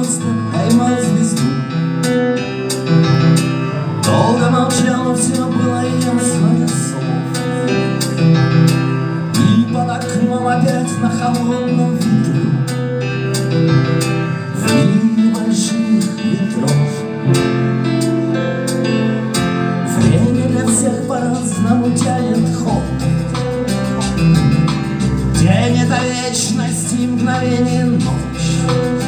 просто поймал звезду. Долго молчал, но все было ясно без слов. И под окном опять на холодном ветру, в мире больших ветров. Время для всех по-разному тянет ход. День — это вечность и мгновение ночь.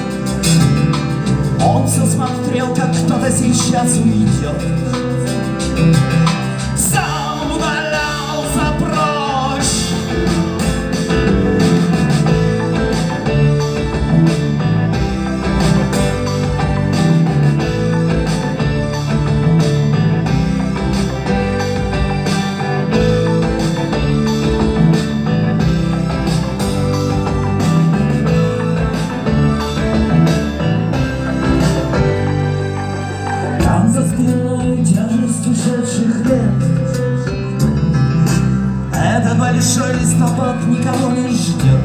Он все смотрел, как кто-то сейчас уйдет. Сам удалялся прочь. Тяжесть ушедших лет. Этот большой листопад никого не ждет.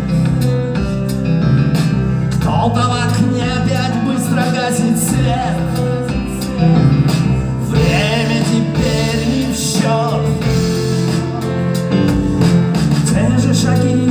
Кто-то в окне опять быстро гасит свет. Время теперь не в счет. Те же шаги